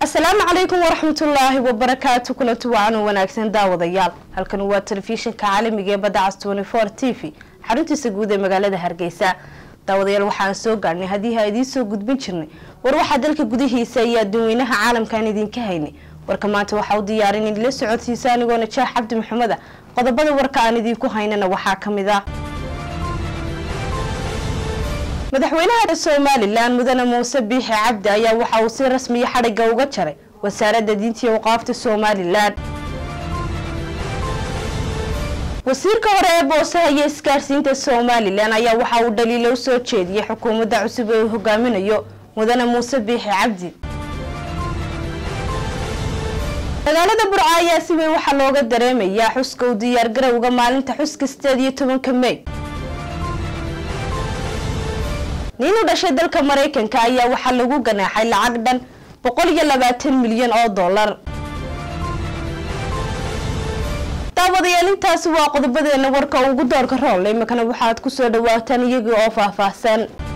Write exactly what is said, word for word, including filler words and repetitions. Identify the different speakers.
Speaker 1: السلام عليكم ورحمة الله وبركاته. كل توعنا وناكسن داود يال هالكن هو التلفزيون كعالمي جاب دعس أربعة وعشرين تي في حرنتي سجودة مقالة هرجيسة داود يال وحان سوق عني هذه هذه سوق جد بنشرني وروح دلك جوده سيد دوينها عالم كان يدين كهيني وركمان توحوا ديارين اللي سعود سيسان ونتشاح عبد محمد قد بدأ وركان يدين كهيننا وحاكم ذا madaxweynaha Soomaaliland mudane Muuse Biixi Cabdi ayaa waxa uu si rasmi ah xariga uga jaray wasaaradda diinta iyo waqaafta Soomaaliland. wasiirka hore ee boosaha iyo isgaarsiinta Soomaaliland ayaa waxa uu dhaliilo u soo jeediyay xukuumadda cusub ee uu hogaaminayo mudane Muuse Biixi Cabdi. magaalada Burco ayaa si weyn waxa looga dareemayaa xuska u diyaar garowga maalinta xuska sideed iyo tobanka May. ninu dhashay dalka Mareykanka ayaa waxa lagu ganaaxay lacag dhan boqol iyo labaatan milyan oo dollar. daawadayaal intaas waa qodobadeena warka ugu doorka roolay makana waxaad ku soo dhawaataan iyaga oo faahfaahsan.